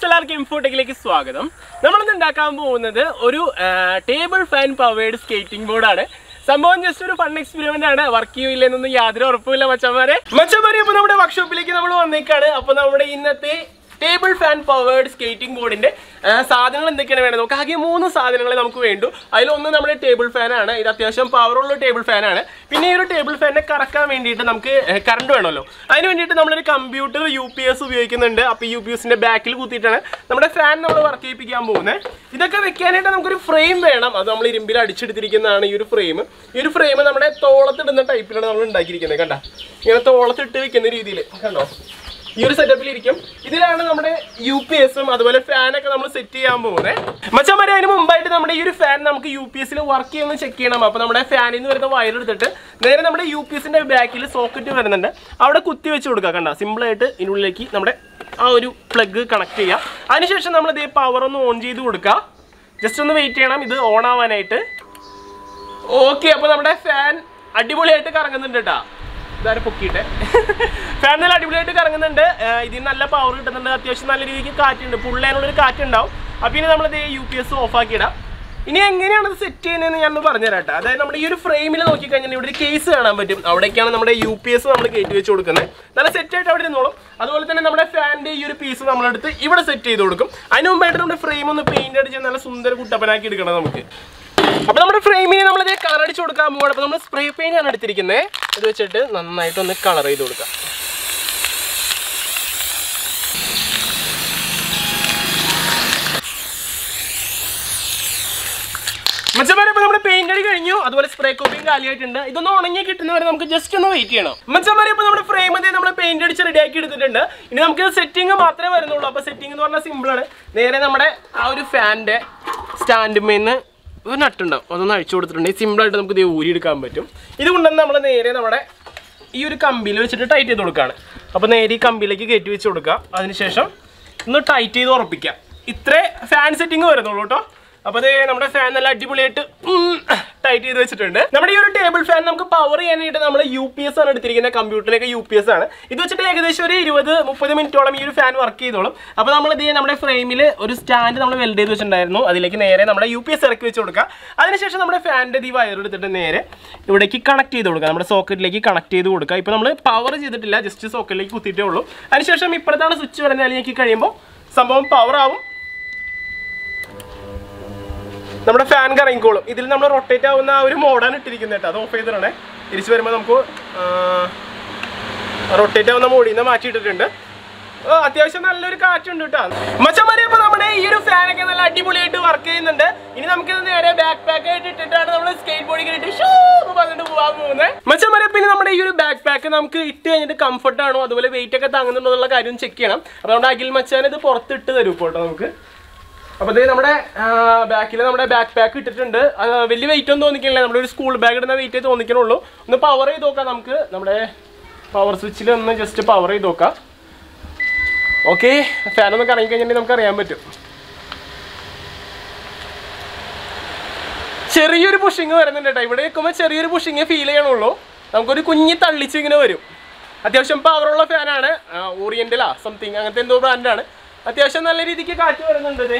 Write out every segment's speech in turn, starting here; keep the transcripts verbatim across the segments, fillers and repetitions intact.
എല്ലാവർക്കും ഇൻഫോടെക്കിലേക്ക് സ്വാഗതം. നമ്മളിന്ന് ഉണ്ടാക്കാൻ പോകുന്നത് ഒരു ടേബിൾ ഫാൻ പവേർഡ് സ്കേറ്റിംഗ് ബോർഡാണ്. സംഭവം ജസ്റ്റ് ഒരു ഫൺ എക്സ്പെരിമെന്റ് ആണ്. വർക്ക് ചെയ്യില്ലെന്നൊന്നും യാതൊരു ഉറപ്പുമില്ല മച്ചന്മാരെ. മച്ചന്മാരെ ഇപ്പൊ നമ്മുടെ വർക്ക്ഷോപ്പിലേക്ക് നമ്മൾ വന്നേക്കാണ്. അപ്പൊ നമ്മുടെ ഇന്നത്തെ ടേബിൾ ഫാൻ പവേർഡ് സ്കേറ്റിംഗ് ബോർഡിന്റെ സാധനങ്ങൾ എന്തൊക്കെയാണ് വേണ്ടത് നോക്കാം. ആകെ മൂന്ന് സാധനങ്ങളെ നമുക്ക് വേണ്ടു. അതിലൊന്ന് നമ്മുടെ ടേബിൾ ഫാനാണ്. ഇത് അത്യാവശ്യം പവറുള്ള ടേബിൾ ഫാനാണ്. പിന്നെ ഈ ഒരു ടേബിൾ ഫാനിനെ കറക്കാൻ വേണ്ടിയിട്ട് നമുക്ക് കറണ്ട് വേണമല്ലോ. അതിന് വേണ്ടിയിട്ട് നമ്മളൊരു കമ്പ്യൂട്ടർ യു പി എസ് ഉപയോഗിക്കുന്നുണ്ട്. അപ്പോൾ യു പി എസിന്റെ ബാക്കിൽ കുത്തിയിട്ടാണ് നമ്മുടെ ഫാൻ നമ്മൾ വർക്ക് ചെയ്യിപ്പിക്കാൻ പോകുന്നത്. ഇതൊക്കെ വെക്കാനായിട്ട് നമുക്കൊരു ഫ്രെയിം വേണം. അത് നമ്മൾ ഇരുമ്പിൽ അടിച്ചെടുത്തിരിക്കുന്നതാണ് ഈ ഒരു ഫ്രെയിം. ഈ ഒരു ഫ്രെയിം നമ്മുടെ തോളത്തിടുന്ന ടൈപ്പിലാണ് നമ്മൾ ഉണ്ടാക്കിയിരിക്കുന്നത്. കണ്ട, ഇങ്ങനെ തോളത്തിട്ട് വെക്കുന്ന രീതിയിൽ കണ്ടോ, ഈ ഒരു സെറ്റപ്പിൽ ഇരിക്കും. ഇതിലാണ് നമ്മുടെ യു പി എസും അതുപോലെ ഫാനൊക്കെ നമ്മൾ സെറ്റ് ചെയ്യാൻ പോകുന്നത്. മച്ചന്മാരെ, അതിന് മുമ്പായിട്ട് നമ്മുടെ ഈ ഒരു ഫാൻ നമുക്ക് യു പി എസിൽ വർക്ക് ചെയ്യുമെന്ന് ചെക്ക് ചെയ്യണം. അപ്പോൾ നമ്മുടെ ഫാനിൽ നിന്ന് വരുന്ന വയർ എടുത്തിട്ട് നേരെ നമ്മുടെ യു പി എസിന്റെ ബാക്കിൽ സോക്കറ്റ് വരുന്നുണ്ട്, അവിടെ കുത്തി വെച്ച് കൊടുക്കുക. കണ്ട, സിമ്പിളായിട്ട് ഇതിനുള്ളിലേക്ക് നമ്മുടെ ആ ഒരു പ്ലഗ് കണക്ട് ചെയ്യുക. അതിനുശേഷം നമ്മൾ ഇതേ പവർ ഒന്ന് ഓൺ ചെയ്ത് കൊടുക്കുക. ജസ്റ്റ് ഒന്ന് വെയിറ്റ് ചെയ്യണം ഇത് ഓൺ ആവാനായിട്ട്. ഓക്കെ, അപ്പോൾ നമ്മുടെ ഫാൻ അടിപൊളിയായിട്ട് കറങ്ങുന്നുണ്ട് കേട്ടോ. ഇതാരും പൊക്കിയിട്ട് ഫാൻ നല്ല അടിപൊളിയായിട്ട് കറങ്ങുന്നുണ്ട്. ഇതിന് നല്ല പവർ കിട്ടുന്നുണ്ട്. അത്യാവശ്യം നല്ല രീതിക്ക് കാറ്റുണ്ട്, പുള്ളേനുള്ളൊരു കാറ്റുണ്ടാവും. അപ്പോൾ ഇനി നമ്മളിത് യു പി എസ് ഓഫ് ആക്കിയിടാം. ഇനി എങ്ങനെയാണ് ഇത് സെറ്റ് ചെയ്യുന്നതെന്ന് ഞാനൊന്ന് പറഞ്ഞുതരാം കേട്ടോ. അതായത് നമ്മുടെ ഈ ഒരു ഫ്രെയിമിൽ നോക്കിക്കഴിഞ്ഞാൽ ഇവിടെ ഒരു കേസ് കാണാൻ പറ്റും. അവിടേക്കാണ് നമ്മുടെ യു പി എസ് നമ്മൾ കയറ്റി വെച്ച് കൊടുക്കുന്നത്. നല്ല സെറ്റായിട്ട് അവിടെ ഇരുന്നോളും. അതുപോലെ തന്നെ നമ്മുടെ ഫാനിൻ്റെ ഈ ഒരു പീസ് നമ്മളെടുത്ത് ഇവിടെ സെറ്റ് ചെയ്ത് കൊടുക്കും. അതിന് മുമ്പായിട്ട് നമ്മുടെ ഫ്രെയിം ഒന്ന് പെയിന്റ് അടിച്ച് നല്ല സുന്ദര കുട്ടപ്പനാക്കി എടുക്കണം നമുക്ക്. അപ്പോൾ നമ്മുടെ ഫ്രെയിമിന് നമ്മളിത് കളർ അടിച്ച് കൊടുക്കാൻ പോകണം. അപ്പോൾ നമ്മൾ സ്പ്രേ പെയിന്റ് ആണ് എടുത്തിരിക്കുന്നത്. ഇത് വെച്ചിട്ട് നന്നായിട്ടൊന്ന് കളർ ചെയ്ത് കൊടുക്കാം. മച്ചന്മാരെ, ഇപ്പോൾ നമ്മുടെ പെയിന്റ് അടി കഴിഞ്ഞു. അതുപോലെ സ്പ്രേ കോപ്പിംഗ് കാലിയായിട്ടുണ്ട്. ഇതൊന്ന് ഉണങ്ങി കിട്ടുന്നവരെ നമുക്ക് ജസ്റ്റ് ഒന്ന് വെയിറ്റ് ചെയ്യണം. മച്ചന്മാരെ, ഇപ്പോൾ നമ്മുടെ ഫ്രെയിം അതേ നമ്മൾ പെയിന്റ് അടിച്ച് റെഡിയാക്കി എടുത്തിട്ടുണ്ട്. ഇനി നമുക്ക് സെറ്റിംഗ് മാത്രമേ വരുന്നുള്ളൂ. അപ്പോൾ സെറ്റിംഗ് എന്ന് പറഞ്ഞാൽ സിമ്പിളാണ്. നേരെ നമ്മുടെ ആ ഒരു ഫാനിൻ്റെ സ്റ്റാൻഡുമേന്ന് ഒരു നട്ടുണ്ടാവും, അതൊന്ന് അഴിച്ചു കൊടുത്തിട്ടുണ്ടെങ്കിൽ സിമ്പിളായിട്ട് നമുക്ക് ഇത് ഊരിയെടുക്കാൻ പറ്റും. ഇതുകൊണ്ടുതന്നെ നമ്മൾ നേരെ നമ്മുടെ ഈ ഒരു കമ്പിയിൽ വെച്ചിട്ട് ടൈറ്റ് ചെയ്ത് കൊടുക്കുകയാണ്. അപ്പോൾ നേരെ ഈ കമ്പിയിലേക്ക് കയറ്റി വെച്ച് കൊടുക്കുക. അതിനുശേഷം ഒന്ന് ടൈറ്റ് ചെയ്ത് ഉറപ്പിക്കുക. ഇത്രേ ഫാൻ സെറ്റിംഗ് വരുന്നുള്ളൂ കേട്ടോ. അപ്പോൾ അത് നമ്മുടെ ഫാൻ നല്ല അടിപൊളിയായിട്ട് ടൈറ്റ് ചെയ്ത് വെച്ചിട്ടുണ്ട്. നമ്മുടെ ഈ ഒരു ടേബിൾ ഫാൻ നമുക്ക് പവർ ചെയ്യാനായിട്ട് നമ്മൾ യു പി എസ് ആണ് എടുത്തിരിക്കുന്നത്. കമ്പ്യൂട്ടറിലേക്ക് യു പി എസ് ആണ്. ഇത് വെച്ചിട്ട് ഏകദേശം ഒരു ഇരുപത് മുപ്പത് മിനിറ്റോളം ഈ ഒരു ഫാൻ വർക്ക് ചെയ്തോളും. അപ്പോൾ നമ്മൾ ഇത് നമ്മുടെ ഫ്രെയിമിൽ ഒരു സ്റ്റാൻഡ് നമ്മൾ വെൽഡ് ചെയ്ത് വെച്ചിട്ടുണ്ടായിരുന്നു. അതിലേക്ക് നേരെ നമ്മുടെ യു പി എസ് ഇറക്കി വെച്ച് കൊടുക്കുക. അതിനുശേഷം നമ്മുടെ ഫാനിൻ്റെ ഈ വയർ എടുത്തിട്ട് നേരെ ഇവിടേക്ക് കണക്ട് ചെയ്ത് കൊടുക്കുക. നമ്മുടെ സോക്കറ്റിലേക്ക് കണക്ട് ചെയ്ത് കൊടുക്കുക. ഇപ്പോൾ നമ്മൾ പവർ ചെയ്തിട്ടില്ല, ജസ്റ്റ് സോക്കറ്റിലേക്ക് കുത്തിയിട്ടേ ഉള്ളൂ. അതിനുശേഷം ഇപ്പോഴത്താണ് സ്വിച്ച് വരുന്നത്. അതിലേക്ക് കഴിയുമ്പോൾ സംഭവം പവർ ആവും. നമ്മുടെ ഫാൻ കറങ്ങിക്കോളും. ഇതിൽ നമ്മൾ റൊട്ടേറ്റ് ആവുന്ന ആ ഒരു മോഡാണ് ഇട്ടിരിക്കുന്നത് കേട്ടോ. അത് ഓഫ് ചെയ്തിടണേ. തിരിച്ച് വരുമ്പോൾ നമുക്ക് റൊട്ടേറ്റ് ആവുന്ന മോഡിൽ നിന്ന് മാറ്റിയിട്ടിട്ടുണ്ട്. അത്യാവശ്യം നല്ലൊരു കാറ്റുണ്ട് കേട്ടോ. മച്ചന്മാരെ, ഇപ്പോൾ നമ്മുടെ ഈ ഒരു ഫാനൊക്കെ നല്ല അടിപൊളിയായിട്ട് വർക്ക് ചെയ്യുന്നുണ്ട്. ഇനി നമുക്കിത് നേരെ ബാക്ക് പാക്ക് ആയിട്ട് ഇട്ടിട്ടാണ് നമ്മൾ സ്കേറ്റ് ബോർഡിൽ ഇട്ട് ഷൂ എന്ന് പറഞ്ഞിട്ട് പോകാൻ പോകുന്നത്. മച്ചന്മാരെ, പിന്നെ നമ്മുടെ ഈ ഒരു ബാക്ക് പാക്ക് നമുക്ക് ഇട്ട് കഴിഞ്ഞിട്ട് കംഫർട്ട് ആണോ അതുപോലെ വെയിറ്റ് ഒക്കെ താങ്ങുന്നുണ്ടോ എന്നുള്ള കാര്യം ചെക്ക് ചെയ്യണം. അപ്പോൾ നമ്മുടെ അഖിൽ മച്ചാൻ ഇത് പുറത്തിട്ട് തരും കേട്ടോ നമുക്ക്. അപ്പോൾ ഇത് നമ്മുടെ ബാക്കിൽ നമ്മുടെ ബാക്ക് പാക്ക് ഇട്ടിട്ടുണ്ട്. വലിയ വെയിറ്റ് ഒന്നും തോന്നിക്കണില്ല. നമ്മുടെ ഒരു സ്കൂൾ ബാഗ് ഇടുന്ന വെയിറ്റേ തോന്നിക്കണുള്ളൂ. ഒന്ന് പവർ ചെയ്ത് നോക്കാം നമുക്ക്. നമ്മുടെ പവർ സ്വിച്ചിൽ ഒന്ന് ജസ്റ്റ് പവർ ചെയ്ത് നോക്കാം. ഓക്കെ, ഫാനൊന്ന് കറങ്ങി കഴിഞ്ഞിട്ടുണ്ടെങ്കിൽ നമുക്ക് അറിയാൻ പറ്റും. ചെറിയൊരു പുഷിങ് വരുന്നുണ്ട് കേട്ടോ. ഇവിടെ വെക്കുമ്പോൾ ചെറിയൊരു പുഷിങ് ഫീൽ ചെയ്യണുള്ളൂ. നമുക്കൊരു കുഞ്ഞി തള്ളിച്ച് ഇങ്ങനെ വരും. അത്യാവശ്യം പവറുള്ള ഫാനാണ്. ഓറിയന്റലാ സംതിങ് അങ്ങനത്തെ എന്തോ ബ്രാൻഡാണ്. അത്യാവശ്യം നല്ല രീതിക്ക് കാറ്റ് വരുന്നുണ്ട്.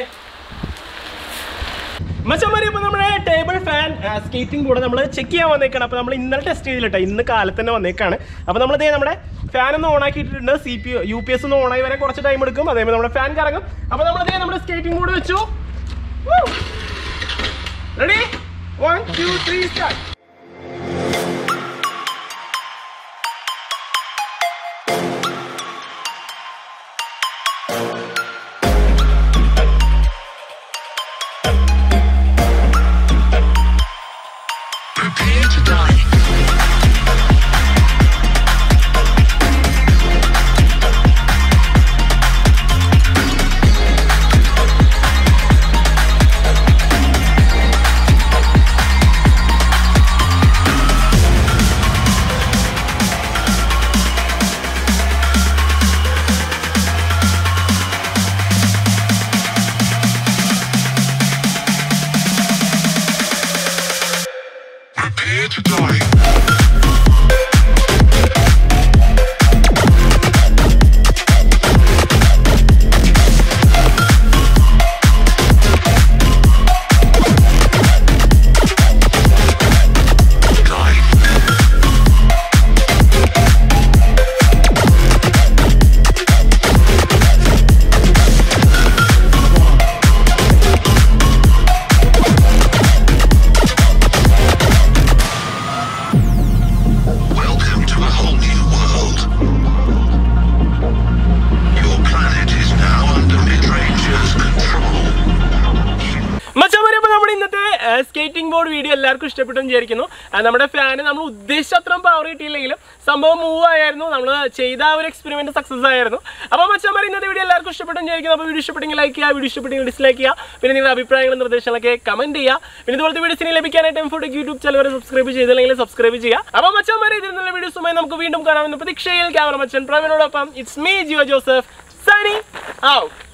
മച്ചന്മാരെ, ഇപ്പോൾ നമ്മുടെ ടേബിൾ ഫാൻ സ്കേറ്റിംഗ് ബോർഡ് നമ്മൾ ചെക്ക് ചെയ്യാൻ വന്നേക്കാണ്. അപ്പോൾ നമ്മൾ ഇന്നലെ ടെസ്റ്റ് ചെയ്തില്ല, ഇന്ന് കാലത്ത് തന്നെ വന്നേക്കാണ്. അപ്പോൾ നമ്മളിതേ നമ്മുടെ ഫാൻ ഒന്ന് ഓൺ ആക്കിയിട്ടുണ്ട്. C P U P S ഒന്ന് ഓൺ ആയി വരെ കുറച്ച് ടൈം എടുക്കും. അതേപോലെ നമ്മുടെ ഫാൻ കറങ്ങും. അപ്പോൾ നമ്മളിതേ നമ്മുടെ സ്കേറ്റിംഗ് ബോർഡ് വെച്ചു. Ready, one two three start. Skating board video എല്ലാവർക്കും ഇഷ്ടപ്പെട്ടെന്ന് വിചാരിക്കുന്നു. നമ്മുടെ ഫാന് നമ്മൾ ഉദ്ദേശിച്ച അത്രയും പവർ കിട്ടിയില്ലെങ്കിലും സംഭവം മൂവ് ആയിരുന്നു. നമ്മൾ ചെയ്ത ആ ഒരു എക്സ്പെരിമെന്റ് സക്സസ് ആയിരുന്നു. അപ്പോൾ മച്ചാന്മാരെ ഇന്നത്തെ വീഡിയോ എല്ലാവർക്കും ഇഷ്ടപ്പെട്ടെന്ന് വിചാരിക്കുന്നു. അപ്പോൾ വീഡിയോ ഇഷ്ടപ്പെട്ടെങ്കിൽ ലൈക്ക് ചെയ്യുക, വീഡിയോ ഇഷ്ടപ്പെട്ടെങ്കിൽ ഡിസ്ലൈക്ക് ചെയ്യുക, പിന്നെ നിങ്ങളുടെ അഭിപ്രായങ്ങളും നിർദ്ദേശങ്ങളൊക്കെ കമന്റ് ചെയ്യുക. പിന്നെ ഇതുപോലത്തെ വീഡിയോസിനെ ലഭിക്കാനായിട്ട് M four tech YouTube channel വരെ സബ്സ്ക്രൈബ് ചെയ്തില്ലെങ്കിൽ സബ്സ്ക്രൈബ് ചെയ്യുക. അപ്പോൾ മച്ചാന്മാരെ ഇതിൽ നിന്നുള്ള വീഡിയോസുമായി നമുക്ക് വീണ്ടും കാണാമെന്ന പ്രതീക്ഷയിൽ ക്യാമറ മച്ചൻ പ്രവീണോടൊപ്പം it's me Jio Joseph signing out.